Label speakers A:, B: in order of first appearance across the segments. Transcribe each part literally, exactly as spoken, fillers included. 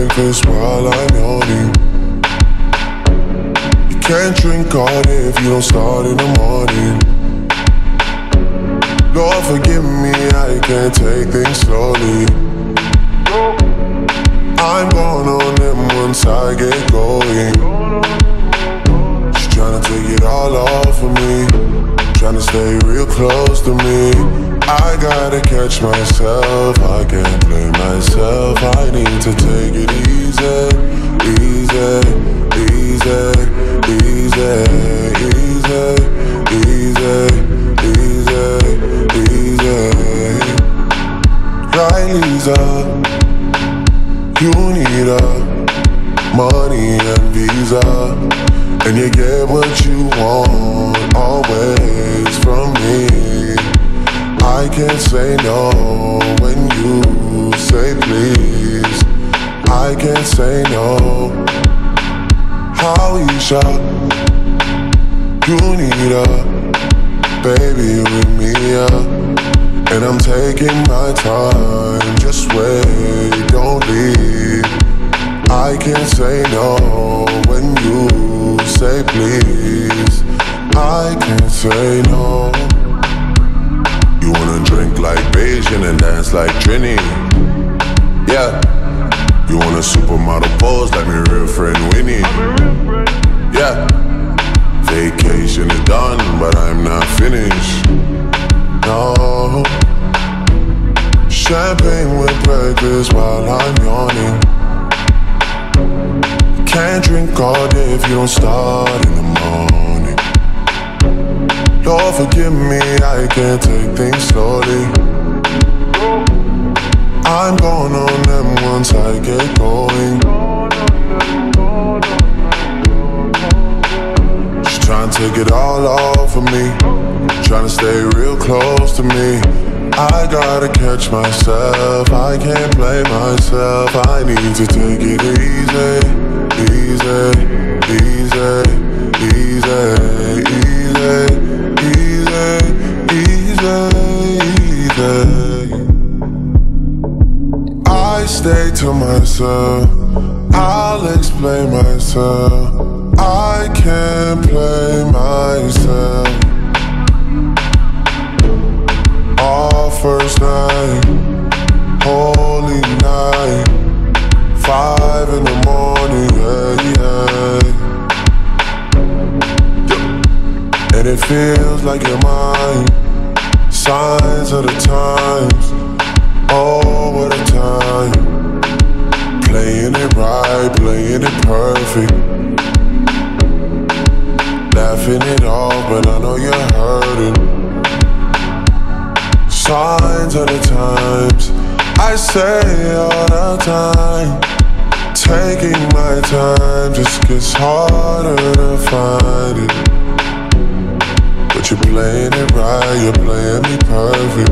A: breakfast while I'm yawning. You can't drink all day if you don't start in the morning. Lord forgive me, I can't take things slowly. I'm going on them once I get going. She's tryna take it all off of me, tryna stay real close to me. I gotta catch myself, I can't blame myself. I need to take it easy, easy, easy, easy, easy, easy, easy, easy. Railiza, you need a money and visa, and you get what you want always from me. I can't say no when you say please. I can't say no. Howisha, you need a baby with me, yeah. And I'm taking my time, just wait, don't leave. I can't say no when you say please. I can't say no. You wanna drink like Bajan and dance like Trini, yeah. You want a supermodel pose like me, Refrain winning, yeah. Vacation is done, but I'm not finished, no. Champagne with breakfast while I'm yawning. Can't drink all day if you don't start in the morning. Lord forgive me, I can't take things slowly. I'm going on them once I get going. She's trying to take it all off of me, trying to stay real close to me. I gotta catch myself, I can't blame myself. I need to take it easy, easy, easy, easy, easy, easy, easy. I stay to myself, I'll explain myself. I can't play myself. Our first night, holy night, five in the morning, yeah, yeah. And it feels like you're mine. Signs of the times, oh what a time. Playing it right, playing it perfect. Laughing it off, but I know you're hurting. Signs of the times, I say all the time. Taking my time just gets harder to find it. But you're playing it right, you're playing me perfect.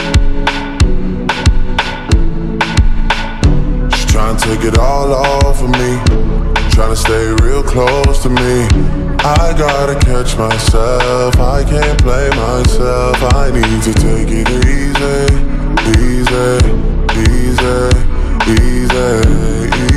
A: She's trying to take it all off of me, trying to stay real close to me. I gotta catch myself, I can't play myself. I need to take it easy, easy, easy, easy, easy.